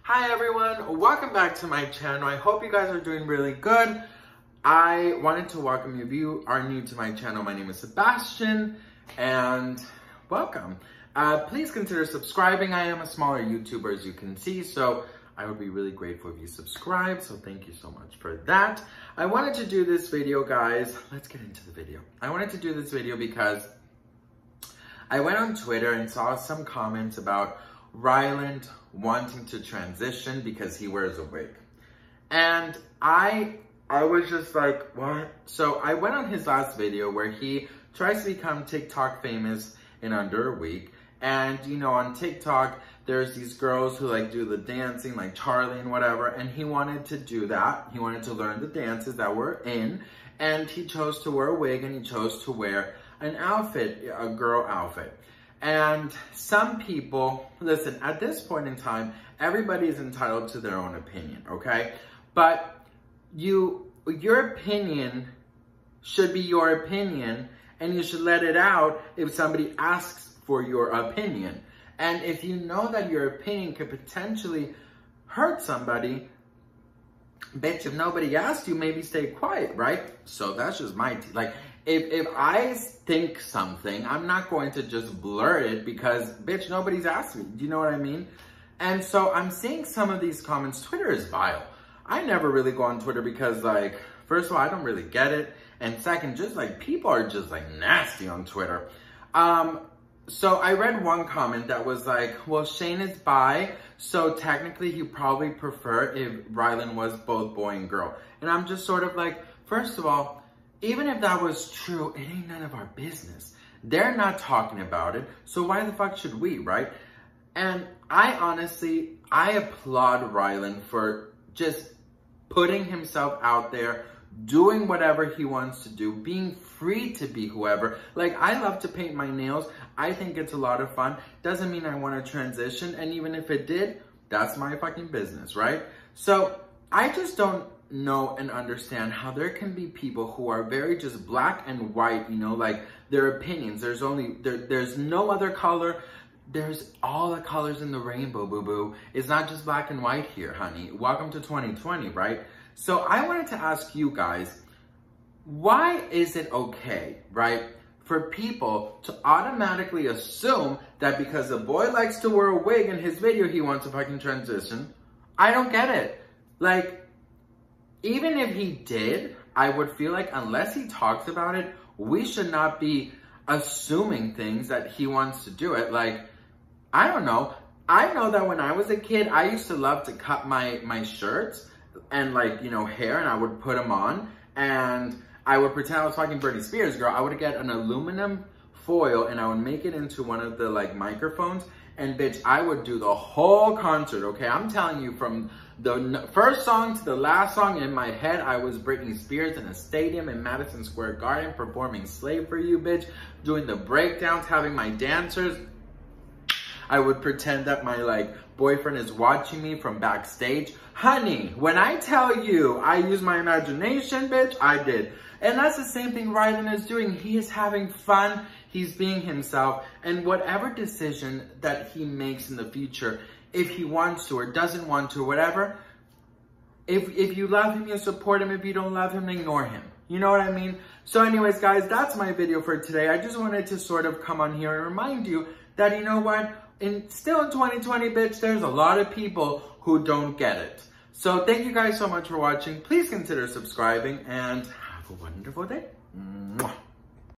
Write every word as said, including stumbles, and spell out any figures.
Hi everyone, welcome back to my channel. I hope you guys are doing really good. I wanted to welcome you if you are new to my channel. My name is Sebastian and welcome. Uh, please consider subscribing. I am a smaller YouTuber as you can see, so I would be really grateful if you subscribe, so thank you so much for that. I wanted to do this video, guys. Let's get into the video. I wanted to do this video because I went on Twitter and saw some comments about Ryland wanting to transition because he wears a wig. And I I was just like, what? So I went on his last video where he tries to become TikTok famous in under a week. And you know, on TikTok, there's these girls who like do the dancing, like Charlie and whatever. And he wanted to do that. He wanted to learn the dances that were in. And he chose to wear a wig and he chose to wear an outfit, a girl outfit. And some people, listen, at this point in time, everybody is entitled to their own opinion, okay? But you, your opinion should be your opinion, and you should let it out if somebody asks for your opinion. And if you know that your opinion could potentially hurt somebody, bitch, if nobody asked you, maybe stay quiet, right? So that's just my, t like, If, if I think something, I'm not going to just blurt it because, bitch, nobody's asked me. Do you know what I mean? And so I'm seeing some of these comments. Twitter is vile. I never really go on Twitter because, like, first of all, I don't really get it. And second, just, like, people are just, like, nasty on Twitter. Um, so I read one comment that was like, well, Shane is bi, so technically he'd probably prefer if Ryland was both boy and girl. And I'm just sort of like, first of all, even if that was true, it ain't none of our business. They're not talking about it, so why the fuck should we, right? And I honestly, I applaud Ryland for just putting himself out there, doing whatever he wants to do, being free to be whoever. Like, I love to paint my nails. I think it's a lot of fun. Doesn't mean I want to transition, and even if it did, that's my fucking business, right? So, I just don't know and understand how there can be people who are very just black and white, you know, like their opinions. There's only, there, there's no other color. There's all the colors in the rainbow, boo-boo. It's not just black and white here, honey. Welcome to twenty twenty, right? So I wanted to ask you guys, why is it okay, right, for people to automatically assume that because a boy likes to wear a wig in his video, he wants a fucking transition? I don't get it. Like, even if he did, I would feel like unless he talks about it, we should not be assuming things that he wants to do it. Like, I don't know. I know that when I was a kid, I used to love to cut my, my shirts and like, you know, hair, and I would put them on and I would pretend I was fucking Britney Spears, girl. I would get an aluminum foil and I would make it into one of the like microphones, and bitch, I would do the whole concert, okay? I'm telling you, from the first song to the last song, in my head, I was Britney Spears in a stadium in Madison Square Garden performing Slave for You, bitch, doing the breakdowns, having my dancers. I would pretend that my, like, boyfriend is watching me from backstage. Honey, when I tell you I use my imagination, bitch, I did. And that's the same thing Ryland is doing. He is having fun. He's being himself. And whatever decision that he makes in the future, if he wants to or doesn't want to or whatever, if, if you love him, you support him. If you don't love him, ignore him. You know what I mean? So anyways, guys, that's my video for today. I just wanted to sort of come on here and remind you that, you know what? In, still in twenty twenty, bitch, there's a lot of people who don't get it. So thank you guys so much for watching. Please consider subscribing and have a wonderful day. Mwah.